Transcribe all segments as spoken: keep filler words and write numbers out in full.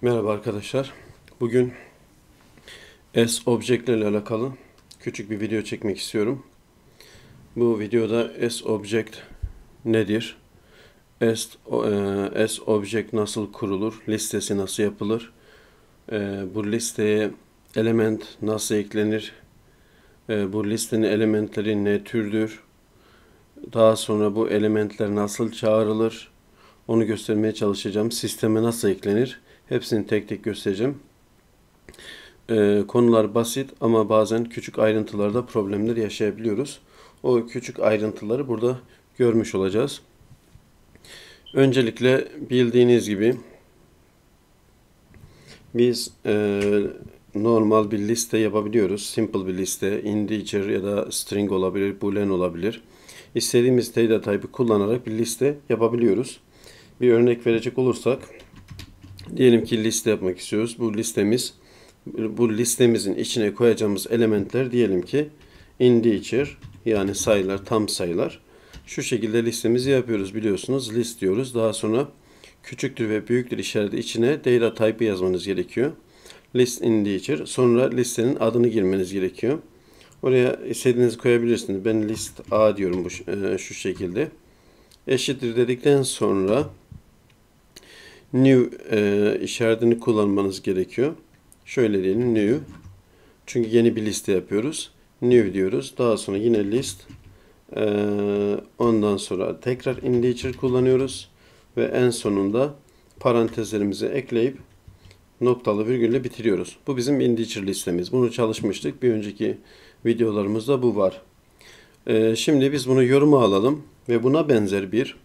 Merhaba arkadaşlar. Bugün S objektlerle alakalı küçük bir video çekmek istiyorum. Bu videoda S object nedir? S, e, S object nasıl kurulur? Listesi nasıl yapılır? E, bu listeye element nasıl eklenir? E, bu listenin elementleri ne türdür? Daha sonra bu elementler nasıl çağrılır? Onu göstermeye çalışacağım. Sisteme nasıl eklenir? Hepsini tek tek göstereceğim. Ee, konular basit ama bazen küçük ayrıntılarda problemler yaşayabiliyoruz. O küçük ayrıntıları burada görmüş olacağız. Öncelikle bildiğiniz gibi biz e, normal bir liste yapabiliyoruz. Simple bir liste, integer ya da string olabilir, boolean olabilir. İstediğimiz data type'ı kullanarak bir liste yapabiliyoruz. Bir örnek verecek olursak, diyelim ki liste yapmak istiyoruz. Bu listemiz Bu listemizin içine koyacağımız elementler diyelim ki integer, yani sayılar, tam sayılar. Şu şekilde listemizi yapıyoruz, biliyorsunuz. List diyoruz. Daha sonra küçüktür ve büyüktür işareti içine data type'ı yazmanız gerekiyor. List integer. Sonra listenin adını girmeniz gerekiyor. Oraya istediğinizi koyabilirsiniz. Ben list A diyorum bu şu şekilde. Eşittir dedikten sonra new e, işaretini kullanmanız gerekiyor. Şöyle diyelim, new. Çünkü yeni bir liste yapıyoruz. New diyoruz. Daha sonra yine list. Ee, ondan sonra tekrar integer kullanıyoruz. Ve en sonunda parantezlerimizi ekleyip noktalı virgülle bitiriyoruz. Bu bizim integer listemiz. Bunu çalışmıştık. Bir önceki videolarımızda bu var. Ee, şimdi biz bunu yoruma alalım. Ve buna benzer bir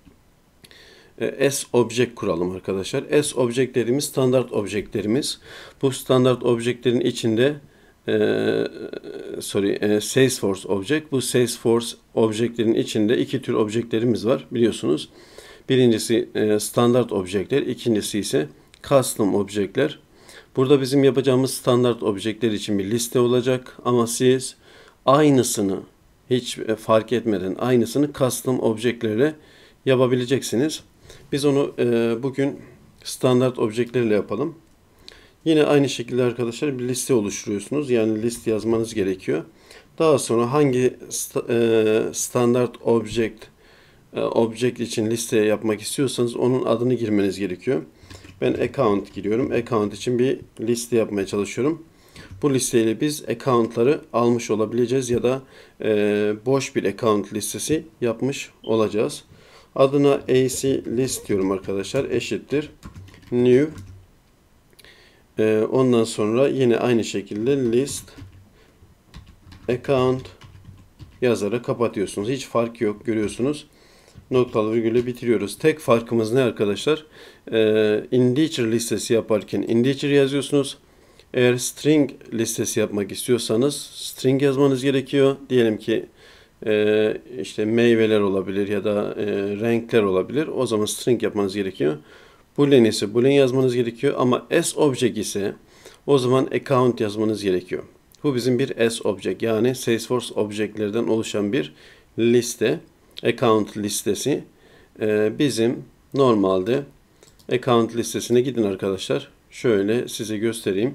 S object kuralım arkadaşlar. S object dediğimiz standart objektlerimiz. Bu standart objektlerin içinde e, sorry, e, Salesforce object. Bu Salesforce objektlerin içinde iki tür objektlerimiz var, biliyorsunuz. Birincisi e, standart objektler, ikincisi ise custom objektler. Burada bizim yapacağımız standart objektler için bir liste olacak ama siz aynısını hiç fark etmeden aynısını custom objektlerle yapabileceksiniz. Biz onu e, bugün standart objektlerle yapalım. Yine aynı şekilde arkadaşlar bir liste oluşturuyorsunuz. Yani list yazmanız gerekiyor. Daha sonra hangi sta, e, standart object e, object için liste yapmak istiyorsanız onun adını girmeniz gerekiyor. Ben account giriyorum. Account için bir liste yapmaya çalışıyorum. Bu listeyle biz accountları almış olabileceğiz ya da e, boş bir account listesi yapmış olacağız. Adına ac list diyorum arkadaşlar. Eşittir new. Ee, ondan sonra yine aynı şekilde list account yazarak kapatıyorsunuz. Hiç fark yok, görüyorsunuz. Noktalı virgülle bitiriyoruz. Tek farkımız ne arkadaşlar? Ee, integer listesi yaparken integer yazıyorsunuz. Eğer string listesi yapmak istiyorsanız string yazmanız gerekiyor. Diyelim ki Ee, işte meyveler olabilir ya da e, renkler olabilir. O zaman string yapmanız gerekiyor. Boolean ise boolean yazmanız gerekiyor. Ama S object ise o zaman account yazmanız gerekiyor. Bu bizim bir S object, yani Salesforce objektlerden oluşan bir liste. Account listesi. Ee, bizim normalde account listesine gidin arkadaşlar. Şöyle size göstereyim.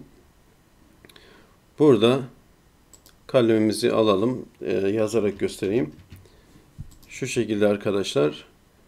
Burada kalemimizi alalım, e, yazarak göstereyim. Şu şekilde arkadaşlar.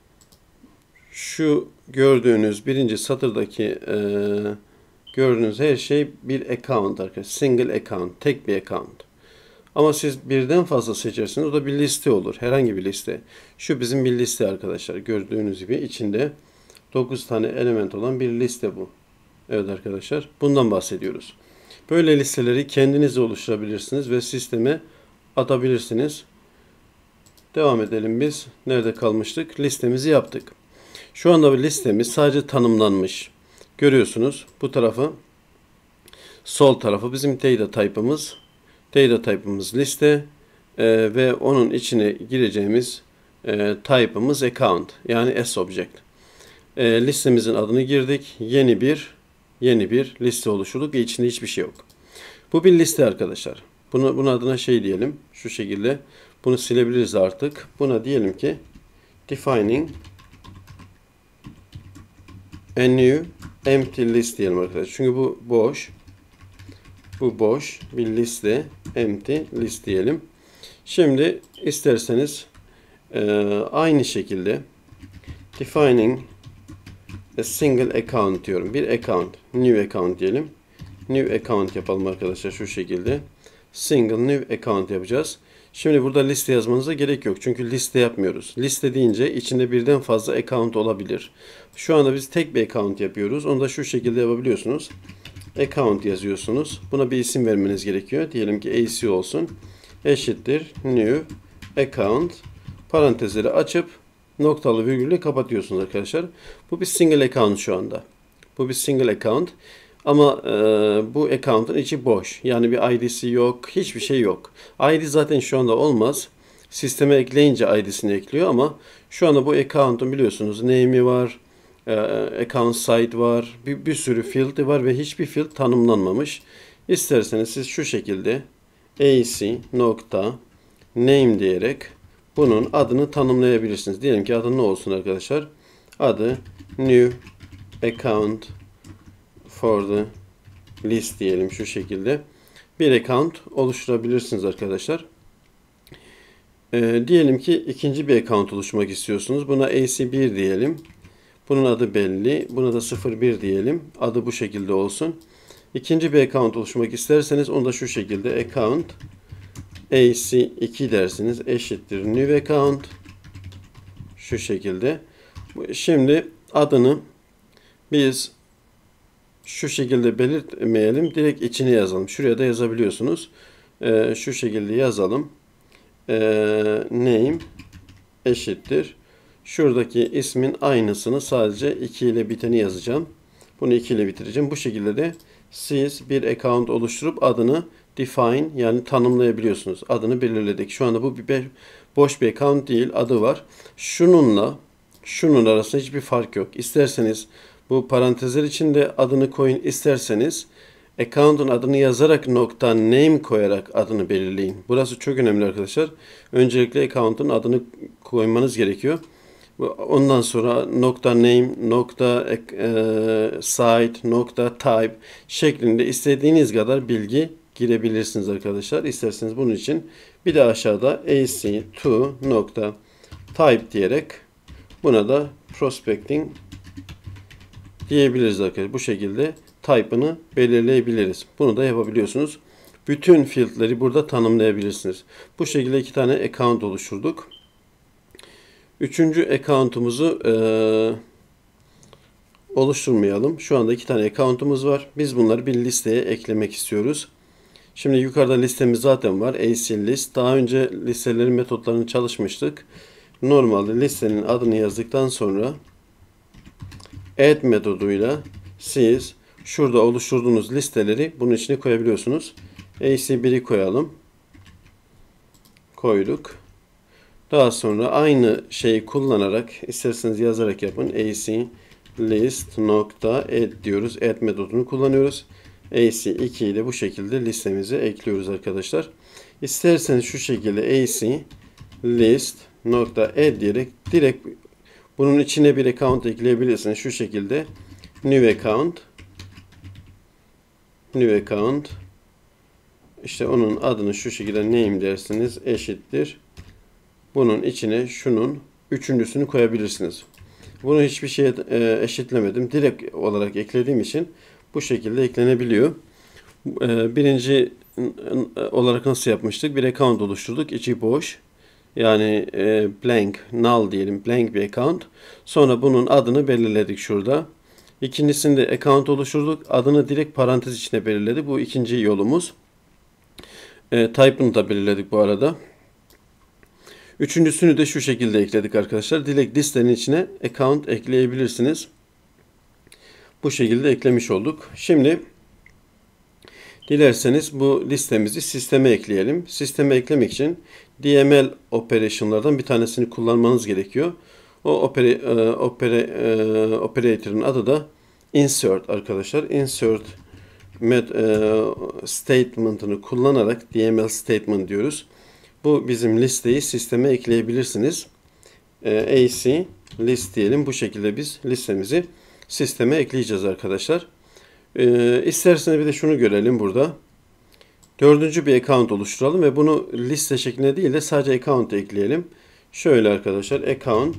Şu gördüğünüz birinci satırdaki e, gördüğünüz her şey bir account arkadaşlar. Single account, tek bir account. Ama siz birden fazla seçersiniz, o da bir liste olur. Herhangi bir liste. Şu bizim bir liste arkadaşlar. Gördüğünüz gibi içinde dokuz tane element olan bir liste bu. Evet arkadaşlar, bundan bahsediyoruz. Böyle listeleri kendiniz de oluşturabilirsiniz ve sisteme atabilirsiniz. Devam edelim biz. Nerede kalmıştık? Listemizi yaptık. Şu anda bir listemiz sadece tanımlanmış. Görüyorsunuz bu tarafı, sol tarafı bizim data type'ımız. Data type'ımız liste e, ve onun içine gireceğimiz e, type'ımız account, yani S object. E, listemizin adını girdik. Yeni bir Yeni bir liste oluşturduk ve içinde hiçbir şey yok. Bu bir liste arkadaşlar. Bunu, bunun adına şey diyelim. Şu şekilde. Bunu silebiliriz artık. Buna diyelim ki defining a new empty list diyelim arkadaşlar. Çünkü bu boş. Bu boş bir liste. Empty list diyelim. Şimdi isterseniz e, aynı şekilde defining a single account diyorum. Bir account. New account diyelim. New account yapalım arkadaşlar şu şekilde. Single new account yapacağız. Şimdi burada liste yazmanıza gerek yok. Çünkü liste yapmıyoruz. Liste deyince içinde birden fazla account olabilir. Şu anda biz tek bir account yapıyoruz. Onu da şu şekilde yapabiliyorsunuz. Account yazıyorsunuz. Buna bir isim vermeniz gerekiyor. Diyelim ki A C olsun. Eşittir new account. Parantezleri açıp noktalı virgülle kapatıyorsunuz arkadaşlar. Bu bir single account şu anda. Bu bir single account. Ama e, bu account'un içi boş. Yani bir I D'si yok. Hiçbir şey yok. I D zaten şu anda olmaz. Sisteme ekleyince I D'sini ekliyor ama şu anda bu account'un biliyorsunuz name'i var. E, account site var. Bir, bir sürü field var ve hiçbir field tanımlanmamış. İsterseniz siz şu şekilde A C nokta name diyerek bunun adını tanımlayabilirsiniz. Diyelim ki adı ne olsun arkadaşlar? Adı new account for the list diyelim şu şekilde. Bir account oluşturabilirsiniz arkadaşlar. Ee, diyelim ki ikinci bir account oluşturmak istiyorsunuz. Buna A C bir diyelim. Bunun adı belli. Buna da sıfır bir diyelim. Adı bu şekilde olsun. İkinci bir account oluşturmak isterseniz onu da şu şekilde account A C iki dersiniz. Eşittir new account. Şu şekilde. Şimdi adını biz şu şekilde belirtmeyelim. Direkt içine yazalım. Şuraya da yazabiliyorsunuz. Ee, şu şekilde yazalım. Ee, name eşittir. Şuradaki ismin aynısını sadece iki ile biteni yazacağım. Bunu iki ile bitireceğim. Bu şekilde de siz bir account oluşturup adını define yani tanımlayabiliyorsunuz. Adını belirledik. Şu anda bu bir boş bir account değil. Adı var. Şununla şunun arasında hiçbir fark yok. İsterseniz bu parantezler içinde adını koyun. İsterseniz account'un adını yazarak nokta name koyarak adını belirleyin. Burası çok önemli arkadaşlar. Öncelikle account'un adını koymanız gerekiyor. Ondan sonra nokta name, nokta e, site, nokta type şeklinde istediğiniz kadar bilgi girebilirsiniz arkadaşlar. İsterseniz bunun için bir de aşağıda A C to nokta type diyerek buna da prospecting diyebiliriz arkadaşlar. Bu şekilde type'ını belirleyebiliriz. Bunu da yapabiliyorsunuz. Bütün field'leri burada tanımlayabilirsiniz. Bu şekilde iki tane account oluşturduk. Üçüncü account'umuzu e, oluşturmayalım. Şu anda iki tane account'umuz var. Biz bunları bir listeye eklemek istiyoruz. Şimdi yukarıda listemiz zaten var. A C list. Daha önce listelerin metotlarını çalışmıştık. Normalde listenin adını yazdıktan sonra add metoduyla siz şurada oluşturduğunuz listeleri bunun içine koyabiliyorsunuz. A C bir'i koyalım. Koyduk. Daha sonra aynı şeyi kullanarak isterseniz yazarak yapın. A C list nokta add diyoruz. Add metodunu kullanıyoruz. A C iki'yi de bu şekilde listemize ekliyoruz arkadaşlar. İsterseniz şu şekilde A C list nokta add diyerek direkt bunun içine bir account ekleyebilirsiniz. Şu şekilde new account new account işte onun adını şu şekilde name dersiniz eşittir. Bunun içine şunun üçüncüsünü koyabilirsiniz. Bunu hiçbir şeye e, eşitlemedim. Direkt olarak eklediğim için bu şekilde eklenebiliyor. E, birinci olarak nasıl yapmıştık? Bir account oluşturduk. İçi boş. Yani e, blank, null diyelim. Blank bir account. Sonra bunun adını belirledik şurada. İkincisinde account oluşturduk. Adını direkt parantez içine belirledik. Bu ikinci yolumuz. E, type'ını da belirledik bu arada. Üçüncüsünü de şu şekilde ekledik arkadaşlar. Direkt listenin içine account ekleyebilirsiniz. Bu şekilde eklemiş olduk. Şimdi dilerseniz bu listemizi sisteme ekleyelim. Sisteme eklemek için D M L operasyonlardan bir tanesini kullanmanız gerekiyor. O opera, opera, operator'ın adı da insert arkadaşlar. Insert met, statement'ını kullanarak D M L statement diyoruz. Bu bizim listeyi sisteme ekleyebilirsiniz. A C list diyelim. Bu şekilde biz listemizi sisteme ekleyeceğiz arkadaşlar. Ee, isterseniz bir de şunu görelim burada. Dördüncü bir account oluşturalım ve bunu liste şeklinde değil de sadece account ekleyelim. Şöyle arkadaşlar, account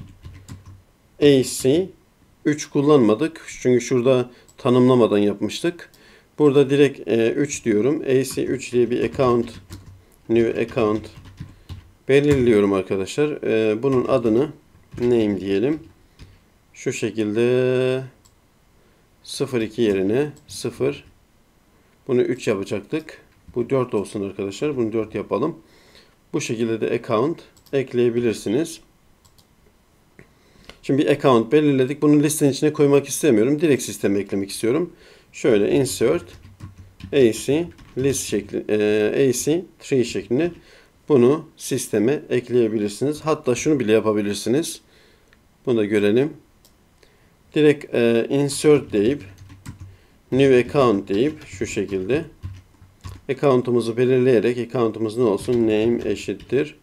A C üç kullanmadık. Çünkü şurada tanımlamadan yapmıştık. Burada direkt e, üç diyorum. A C üç diye bir account, new account belirliyorum arkadaşlar. E, bunun adını name diyelim. Şu şekilde sıfır iki yerine sıfır. Bunu üç yapacaktık. Bu dört olsun arkadaşlar. Bunu dört yapalım. Bu şekilde de account ekleyebilirsiniz. Şimdi bir account belirledik. Bunu listenin içine koymak istemiyorum. Direkt sisteme eklemek istiyorum. Şöyle insert A C list şekli e, A C tree şeklinde bunu sisteme ekleyebilirsiniz. Hatta şunu bile yapabilirsiniz. Bunu da görelim. Direkt e, insert deyip new account deyip şu şekilde account'umuzu belirleyerek account'umuz ne olsun? Name eşittir.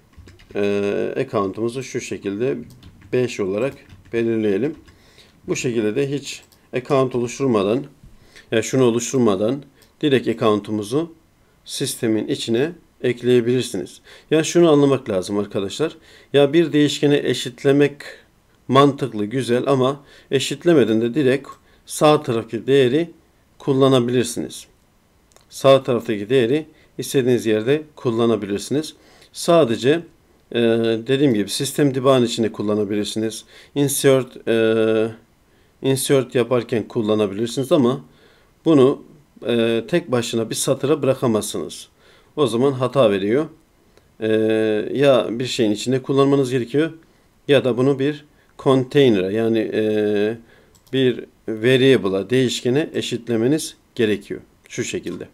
E, account'umuzu şu şekilde beş olarak belirleyelim. Bu şekilde de hiç account oluşturmadan, yani şunu oluşturmadan direkt account'umuzu sistemin içine ekleyebilirsiniz. Yani şunu anlamak lazım arkadaşlar. Ya bir değişkeni eşitlemek mantıklı, güzel ama eşitlemeden de direkt sağ taraftaki değeri kullanabilirsiniz. Sağ taraftaki değeri istediğiniz yerde kullanabilirsiniz. Sadece e, dediğim gibi sistem dibanı içinde kullanabilirsiniz. Insert e, insert yaparken kullanabilirsiniz ama bunu e, tek başına bir satıra bırakamazsınız. O zaman hata veriyor. E, ya bir şeyin içinde kullanmanız gerekiyor ya da bunu bir container'a yani e, bir variable'a, değişkene eşitlemeniz gerekiyor. Şu şekilde.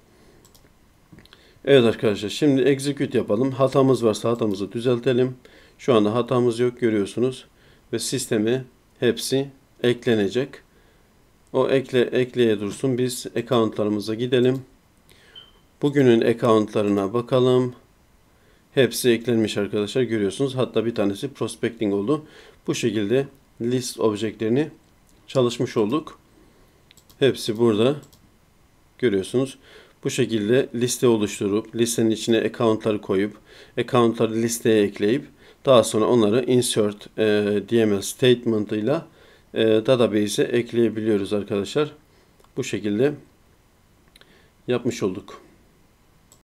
Evet arkadaşlar, şimdi execute yapalım. Hatamız varsa hatamızı düzeltelim. Şu anda hatamız yok, görüyorsunuz. Ve sisteme hepsi eklenecek. O ekle ekleye dursun. Biz accountlarımıza gidelim. Bugünün accountlarına bakalım. Hepsi eklenmiş arkadaşlar, görüyorsunuz. Hatta bir tanesi prospecting oldu. Bu şekilde list objektlerini çalışmış olduk. Hepsi burada. Görüyorsunuz. Bu şekilde liste oluşturup listenin içine accountları koyup accountları listeye ekleyip daha sonra onları insert e, D M L statement ile e, database'e ekleyebiliyoruz arkadaşlar. Bu şekilde yapmış olduk.